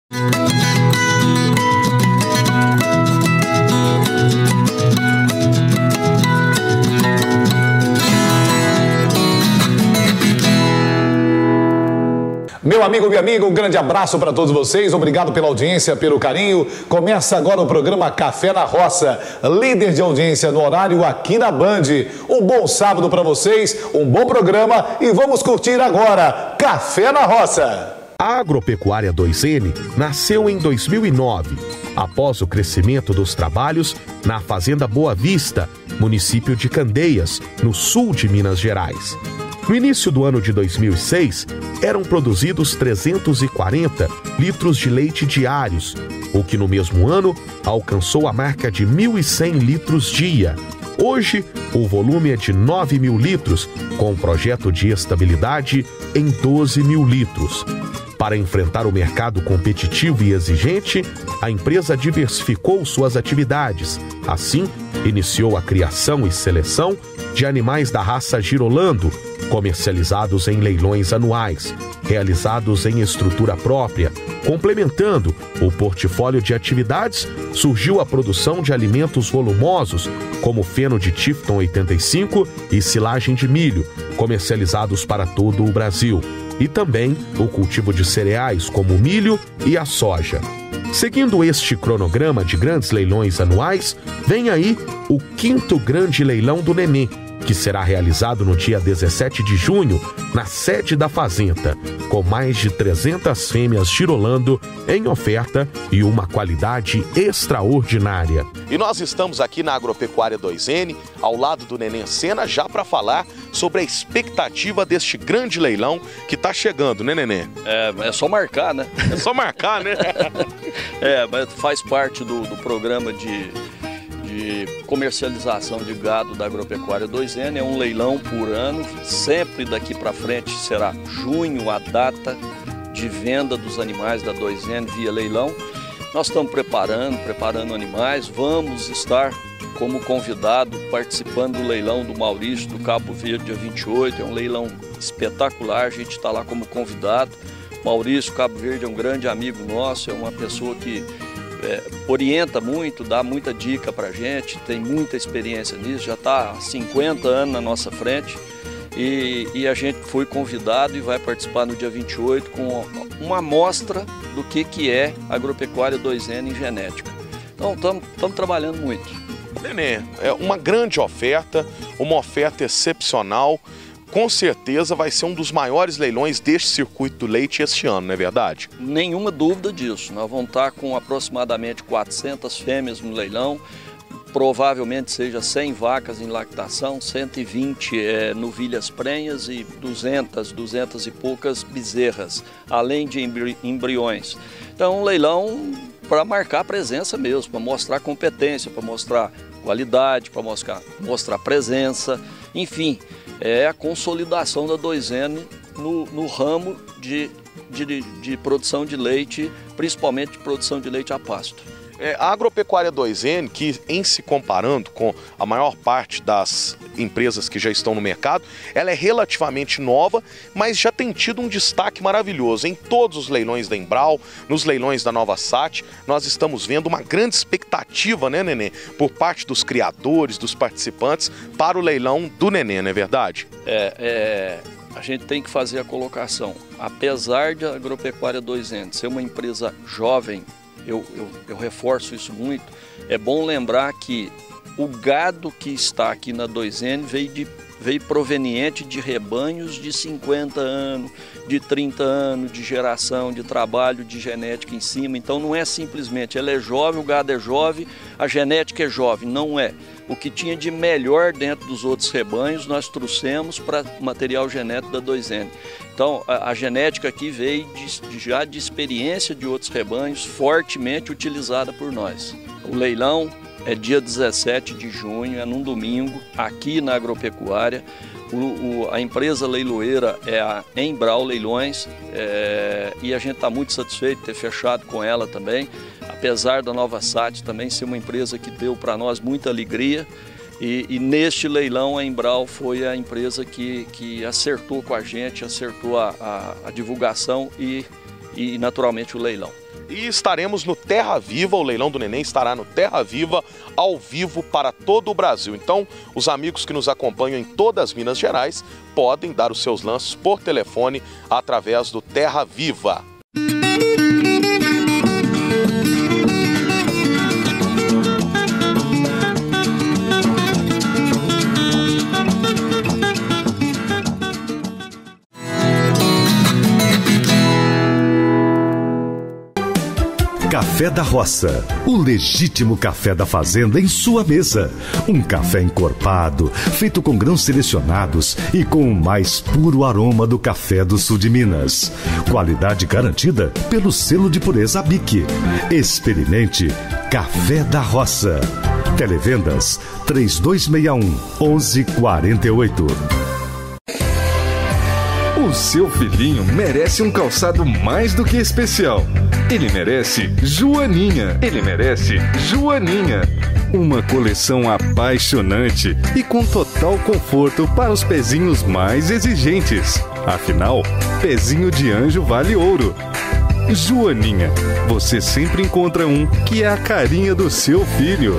Meu amigo, minha amiga, um grande abraço para todos vocês. Obrigado pela audiência, pelo carinho. Começa agora o programa Café na Roça, líder de audiência no horário aqui na Band. Um bom sábado para vocês, um bom programa e vamos curtir agora Café na Roça. A Agropecuária 2N nasceu em 2009, após o crescimento dos trabalhos na Fazenda Boa Vista, município de Candeias, no sul de Minas Gerais. No início do ano de 2006, eram produzidos 340 litros de leite diários, o que no mesmo ano alcançou a marca de 1.100 litros dia. Hoje, o volume é de 9.000 litros, com um projeto de estabilidade em 12.000 litros. Para enfrentar o mercado competitivo e exigente, a empresa diversificou suas atividades. Assim, iniciou a criação e seleção de animais da raça Girolando, comercializados em leilões anuais, realizados em estrutura própria. Complementando o portfólio de atividades, surgiu a produção de alimentos volumosos, como feno de Tifton 85 e silagem de milho, comercializados para todo o Brasil. E também o cultivo de cereais, como o milho e a soja. Seguindo este cronograma de grandes leilões anuais, vem aí o 5º grande leilão do Nenê, que será realizado no dia 17 de junho, na sede da Fazenda, com mais de 300 fêmeas girolando em oferta e uma qualidade extraordinária. E nós estamos aqui na Agropecuária 2N, ao lado do Nenê Sena, já para falar sobre a expectativa deste grande leilão que está chegando, né, Nenê? É só marcar, né? É só marcar, né? Mas faz parte do programa de comercialização de gado da Agropecuária 2N, é um leilão por ano, sempre daqui para frente será junho a data de venda dos animais da 2N via leilão. Nós estamos preparando animais, vamos estar como convidado participando do leilão do Maurício do Cabo Verde, dia 28, é um leilão espetacular, a gente está lá como convidado. Maurício Cabo Verde é um grande amigo nosso, é uma pessoa que orienta muito, dá muita dica para a gente, tem muita experiência nisso, já está há 50 anos na nossa frente e a gente foi convidado e vai participar no dia 28 com uma amostra do que é Agropecuária 2N em genética. Então estamos trabalhando muito. Nenê, é uma grande oferta, uma oferta excepcional. Com certeza vai ser um dos maiores leilões deste circuito do leite este ano, não é verdade? Nenhuma dúvida disso. Nós vamos estar com aproximadamente 400 fêmeas no leilão, provavelmente seja 100 vacas em lactação, 120 novilhas prenhas e 200 e poucas bezerras, além de embriões. Então um leilão para marcar presença mesmo, para mostrar competência, para mostrar qualidade, para mostrar presença, enfim. É a consolidação da 2N no ramo de produção de leite, principalmente de produção de leite a pasto. A Agropecuária 2N, que em se comparando com a maior parte das empresas que já estão no mercado, ela é relativamente nova, mas já tem tido um destaque maravilhoso. Em todos os leilões da Embral, nos leilões da Nova Sat, nós estamos vendo uma grande expectativa, né, Nenê, por parte dos criadores, dos participantes, para o leilão do Nenê, não é verdade? A gente tem que fazer a colocação. Apesar de a Agropecuária 2N ser uma empresa jovem, eu reforço isso muito, é bom lembrar que o gado que está aqui na 2N veio proveniente de rebanhos de 50 anos, de 30 anos de geração, de trabalho, de genética em cima. Então não é simplesmente, ela é jovem, o gado é jovem, a genética é jovem, não é. O que tinha de melhor dentro dos outros rebanhos nós trouxemos para o material genético da 2N. Então a genética aqui veio já de experiência de outros rebanhos, fortemente utilizada por nós. O leilão é dia 17 de junho, é num domingo, aqui na Agropecuária. A empresa leiloeira é a Embral Leilões e a gente está muito satisfeito de ter fechado com ela também, apesar da Nova Sat também ser uma empresa que deu para nós muita alegria. E neste leilão a Embral foi a empresa que acertou com a gente, acertou a divulgação e naturalmente o leilão. E estaremos no Terra Viva, o leilão do Neném estará no Terra Viva, ao vivo para todo o Brasil. Então, os amigos que nos acompanham em todas as Minas Gerais podem dar os seus lances por telefone através do Terra Viva. Café da Roça, o legítimo café da fazenda em sua mesa. Um café encorpado, feito com grãos selecionados e com o mais puro aroma do café do sul de Minas. Qualidade garantida pelo selo de pureza BIC. Experimente Café da Roça. Televendas 3261-1148. O seu filhinho merece um calçado mais do que especial. Ele merece Joaninha. Ele merece Joaninha. Uma coleção apaixonante e com total conforto para os pezinhos mais exigentes. Afinal, pezinho de anjo vale ouro. Joaninha, você sempre encontra um que é a carinha do seu filho.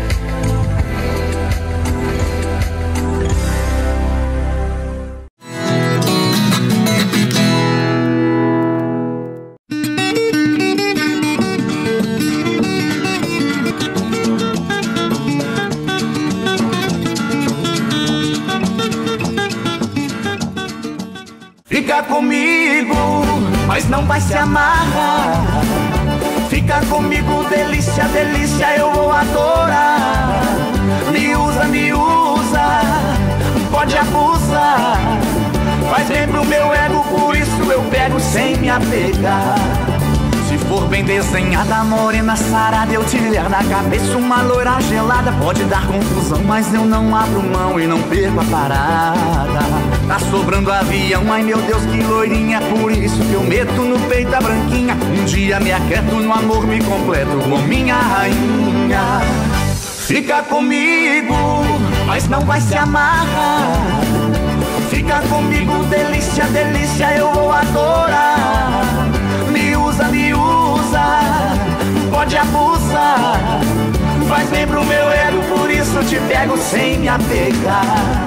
Fica comigo, mas não vai se amarrar. Fica comigo, delícia, delícia, eu vou adorar. Me usa, pode abusar. Faz bem pro meu ego, por isso eu pego sem me apegar. Se for bem desenhada, morena sarada, eu tirar da cabeça uma loira gelada. Pode dar confusão, mas eu não abro mão e não perco a parada. Tá sobrando avião, ai meu Deus que loirinha, por isso que eu meto no peito a branquinha. Um dia me aquieto, no amor me completo com minha rainha. Fica comigo, mas não vai se amarrar. Fica comigo, delícia, delícia, eu vou adorar. Me usa, pode abusar. Faz bem pro meu ego, por isso te pego sem me apegar.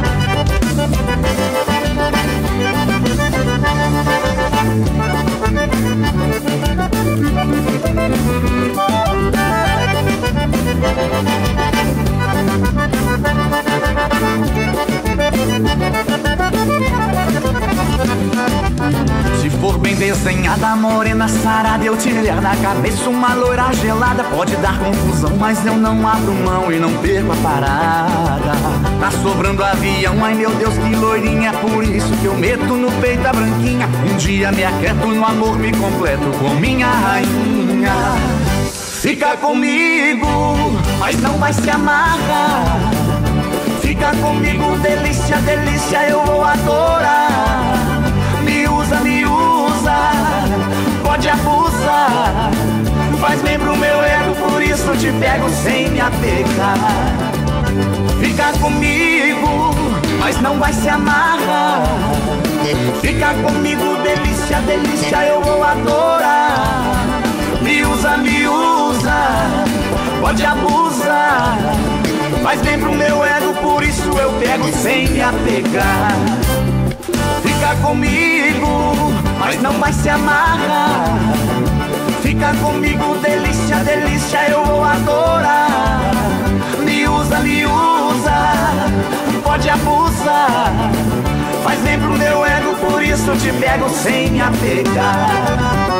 Se for bem desenhada, morena sarada, eu tirar da cabeça uma loira gelada. Pode dar confusão, mas eu não abro mão e não perco a parada. Tá sobrando avião, ai meu Deus que loirinha, por isso que eu meto no peito a branquinha. Um dia me aquieto, no amor me completo com minha rainha. Fica comigo, mas não vai se amarrar. Fica comigo, delícia, delícia, eu vou adorar. Me usa, pode abusar. Faz bem pro meu ego, por isso te pego sem me apegar. Fica comigo, mas não vai se amarrar. Fica comigo, delícia, delícia, eu vou adorar. Me usa, pode abusar. Faz bem pro meu ego, por isso eu pego sem me apegar. Fica comigo, mas não vai se amarrar. Fica comigo, delícia, delícia, eu vou adorar. Me usa, pode abusar. Faz bem pro meu ego, por isso te pego sem me apegar.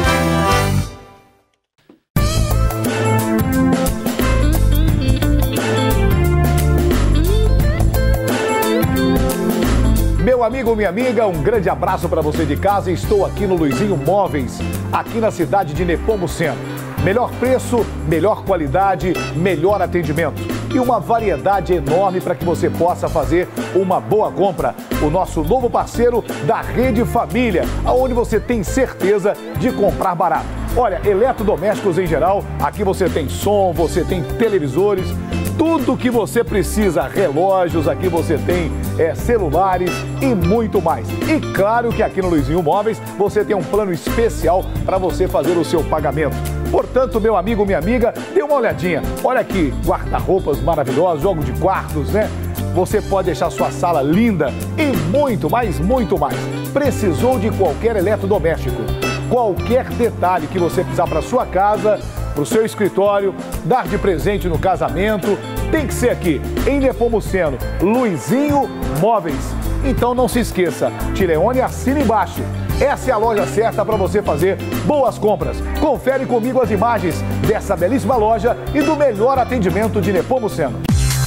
Meu amigo, minha amiga, um grande abraço para você de casa. Estou aqui no Luizinho Móveis, aqui na cidade de Nepomuceno. Melhor preço, melhor qualidade, melhor atendimento e uma variedade enorme para que você possa fazer uma boa compra. O nosso novo parceiro da Rede Família, onde você tem certeza de comprar barato. Olha, eletrodomésticos em geral, aqui você tem som, você tem televisores, tudo que você precisa, relógios, aqui você tem celulares e muito mais. E claro que aqui no Luizinho Móveis você tem um plano especial para você fazer o seu pagamento. Portanto, meu amigo, minha amiga, dê uma olhadinha. Olha aqui, guarda-roupas maravilhosos, jogo de quartos, né? Você pode deixar sua sala linda e muito mais, muito mais. Precisou de qualquer eletrodoméstico, qualquer detalhe que você precisar para sua casa, para o seu escritório, dar de presente no casamento, tem que ser aqui, em Nepomuceno, Luizinho Móveis. Então não se esqueça, Tireone assina embaixo. Essa é a loja certa para você fazer boas compras. Confere comigo as imagens dessa belíssima loja e do melhor atendimento de Nepomuceno.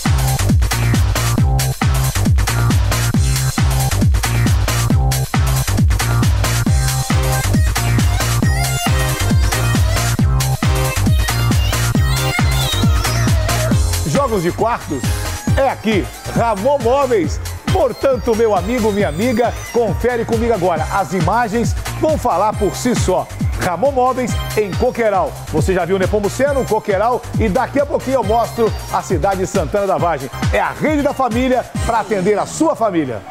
Jogos de quartos é aqui, Ramon Móveis. Portanto, meu amigo, minha amiga, confere comigo agora. As imagens vão falar por si só. Ramon Móveis em Coqueiral. Você já viu Nepomuceno, Coqueiral e daqui a pouquinho eu mostro a cidade de Santana da Vargem. É a rede da família para atender a sua família.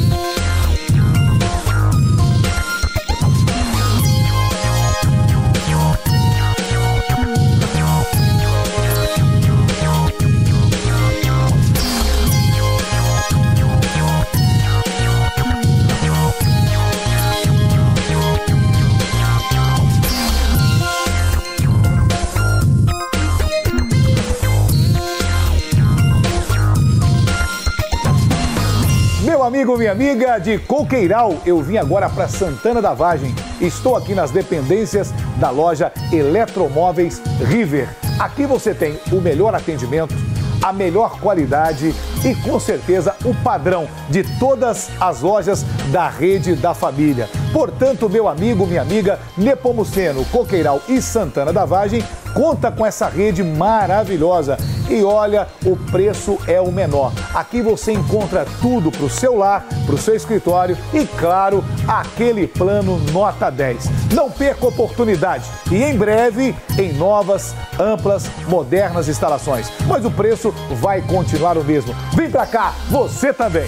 Meu amigo, minha amiga de Coqueiral, eu vim agora para Santana da Vargem. Estou aqui nas dependências da loja Eletromóveis River. Aqui você tem o melhor atendimento, a melhor qualidade e com certeza o padrão de todas as lojas da rede da família. Portanto, meu amigo, minha amiga, Nepomuceno, Coqueiral e Santana da Vargem conta com essa rede maravilhosa. E olha, o preço é o menor. Aqui você encontra tudo para o seu lar, para o seu escritório e, claro, aquele plano nota 10. Não perca a oportunidade e em breve em novas, amplas, modernas instalações. Mas o preço vai continuar o mesmo. Vem para cá, você também!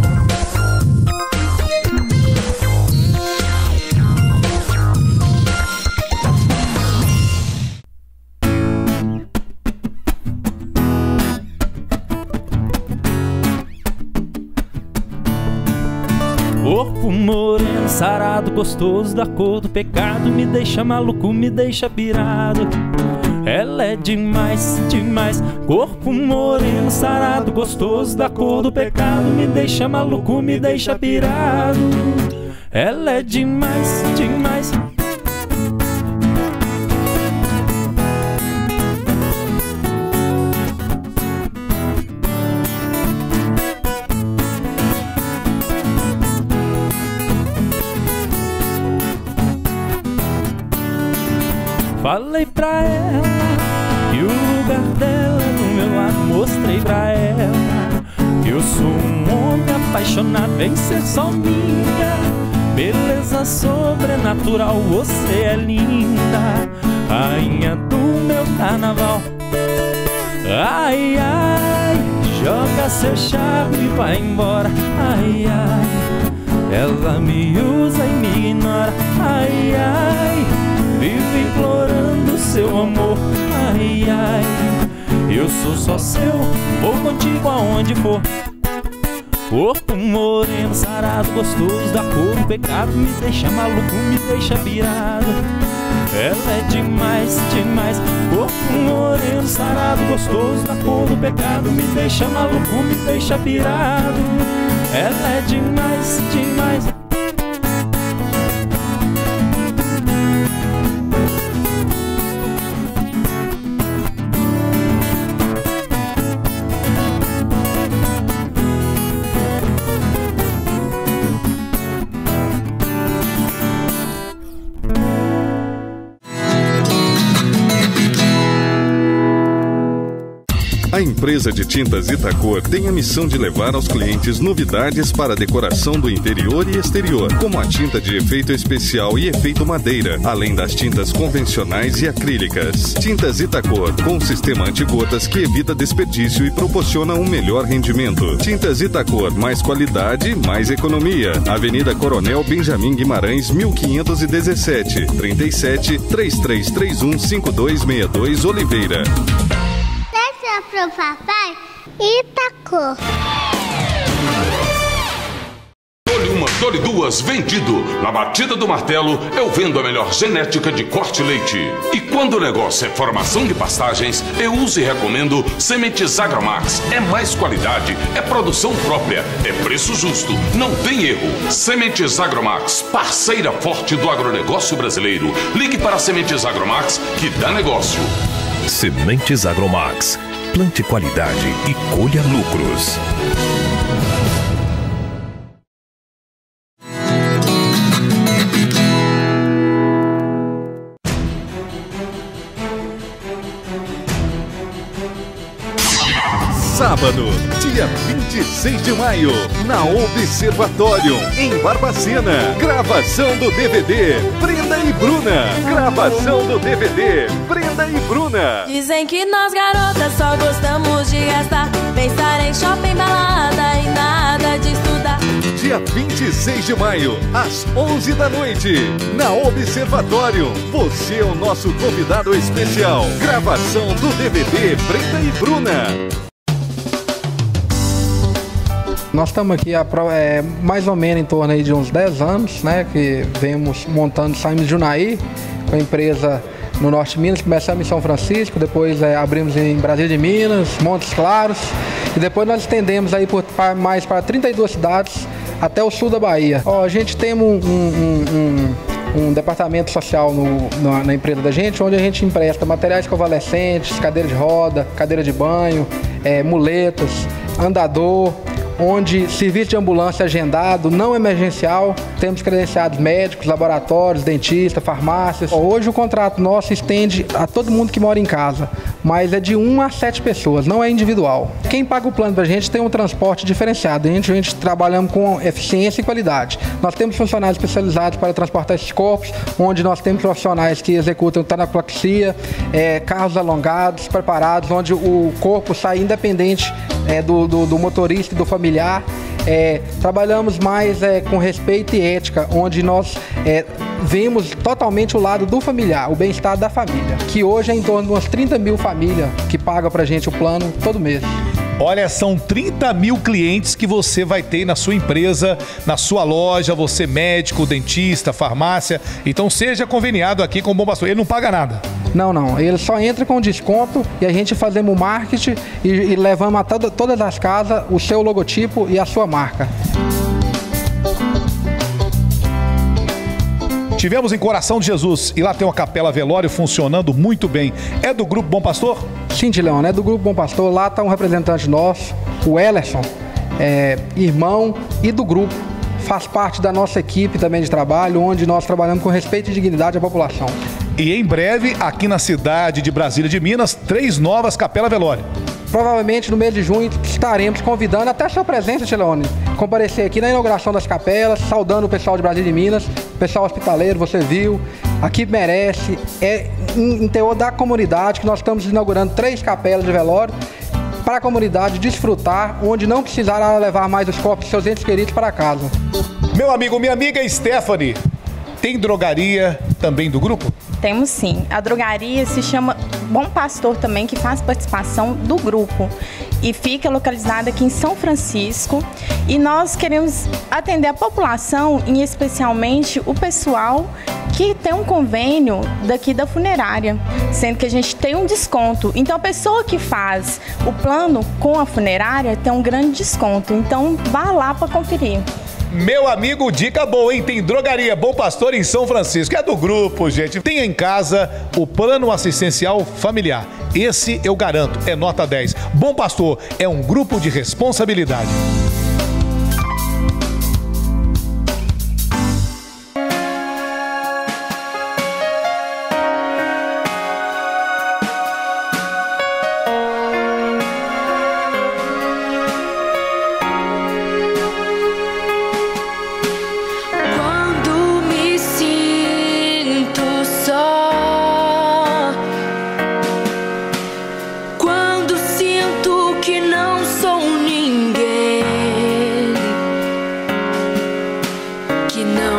Corpo moreno, sarado, gostoso da cor do pecado, me deixa maluco, me deixa pirado. Ela é demais, demais. Corpo moreno, sarado, gostoso da cor do pecado, me deixa maluco, me deixa pirado. Ela é demais, demais. Falei pra ela que o lugar dela é no meu lado. Mostrei pra ela que eu sou um homem apaixonado em ser só minha. Beleza sobrenatural, você é linda, rainha do meu carnaval. Ai, ai, joga seu charme e vai embora. Ai, ai, ela me usa e me ignora. Ai, ai, vive implorando seu amor. Ai, ai, eu sou só seu, vou contigo aonde for. Corpo moreno, sarado, gostoso da cor do pecado, me deixa maluco, me deixa pirado. Ela é demais, demais. Corpo moreno, sarado, gostoso da cor do pecado, me deixa maluco, me deixa pirado. Ela é demais, demais. A empresa de tintas Itacor tem a missão de levar aos clientes novidades para a decoração do interior e exterior, como a tinta de efeito especial e efeito madeira, além das tintas convencionais e acrílicas. Tintas Itacor, com sistema anti-gotas que evita desperdício e proporciona um melhor rendimento. Tintas Itacor, mais qualidade, mais economia. Avenida Coronel Benjamin Guimarães, 1517, 37 3331 5262, Oliveira. Peça pro papai Itacor. Dole uma, dole duas, vendido. Na batida do martelo, eu vendo a melhor genética de corte leite. E quando o negócio é formação de pastagens, eu uso e recomendo Sementes Agromax. É mais qualidade, é produção própria, é preço justo, não tem erro. Sementes Agromax, parceira forte do agronegócio brasileiro. Ligue para Sementes Agromax que dá negócio. Sementes Agromax. Plante qualidade e colha lucros. Sábado, dia 26 de maio, na Observatório, em Barbacena. Gravação do DVD Brenda e Bruna. Gravação do DVD Brenda e Bruna. Dizem que nós garotas só gostamos de gastar, pensar em shopping, balada e nada de estudar. Dia 26 de maio, às 11 da noite, na Observatório. Você é o nosso convidado especial. Gravação do DVD Brenda e Bruna. Nós estamos aqui há mais ou menos em torno aí de uns 10 anos, né, que vemos montando, saímos de Junaí, com a empresa no Norte de Minas, começamos em São Francisco, depois abrimos em Brasília de Minas, Montes Claros, e depois nós estendemos aí mais para 32 cidades até o sul da Bahia. A gente tem um departamento social na empresa da gente, onde a gente empresta materiais convalescentes, cadeira de roda, cadeira de banho, muletas, andador, onde serviço de ambulância agendado, não emergencial, temos credenciados médicos, laboratórios, dentistas, farmácias. Hoje o contrato nosso estende a todo mundo que mora em casa, mas é de 1 a 7 pessoas, não é individual. Quem paga o plano pra gente tem um transporte diferenciado, a gente trabalhamos com eficiência e qualidade. Nós temos funcionários especializados para transportar esses corpos, onde nós temos profissionais que executam tanaplaxia, carros alongados, preparados, onde o corpo sai independente do motorista e do familiar. Trabalhamos mais com respeito e ética, onde nós vemos totalmente o lado do familiar, o bem-estar da família, que hoje é em torno de umas 30 mil famílias que pagam pra gente o plano todo mês. Olha, são 30 mil clientes que você vai ter na sua empresa, na sua loja, você médico, dentista, farmácia. Então seja conveniado aqui com o Bom Pastor. Ele não paga nada. Não. Ele só entra com desconto e a gente fazemos o marketing e levamos a todas as casas o seu logotipo e a sua marca. Tivemos em Coração de Jesus e lá tem uma capela velório funcionando muito bem. É do Grupo Bom Pastor? Sim, Tileão, é do Grupo Bom Pastor. Lá está um representante nosso, o Ellerson, irmão e do grupo. Faz parte da nossa equipe também de trabalho, onde nós trabalhamos com respeito e dignidade à população. E em breve, aqui na cidade de Brasília de Minas, 3 novas capelas velório. Provavelmente no mês de junho estaremos convidando até a sua presença, Tileone, comparecer aqui na inauguração das capelas, saudando o pessoal de Brasília de Minas, pessoal hospitaleiro, você viu, aqui merece, em teor da comunidade, que nós estamos inaugurando 3 capelas de velório para a comunidade desfrutar, onde não precisará levar mais os corpos de seus entes queridos para casa. Meu amigo, minha amiga Stephanie, tem drogaria também do grupo? Temos sim. A drogaria se chama Bom Pastor também, que faz participação do grupo. E fica localizada aqui em São Francisco. E nós queremos atender a população, e especialmente o pessoal que tem um convênio daqui da funerária, sendo que a gente tem um desconto. Então a pessoa que faz o plano com a funerária tem um grande desconto. Então vá lá para conferir. Meu amigo, dica boa, hein? Tem drogaria Bom Pastor em São Francisco. É do grupo, gente. Tenha em casa o plano assistencial familiar. Esse eu garanto, é nota 10. Bom Pastor é um grupo de responsabilidade.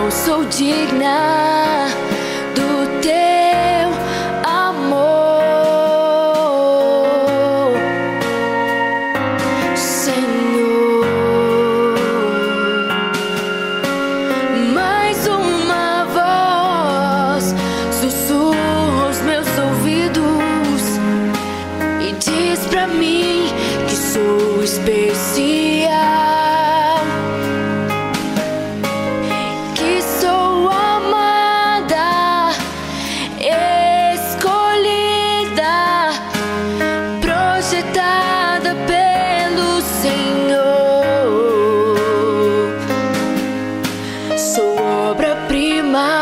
eu sou digna do teu amor, Senhor. Mais uma voz sussurra aos meus ouvidos e diz pra mim que sou especial, que sou amada, escolhida, projetada pelo Senhor. Sou obra-prima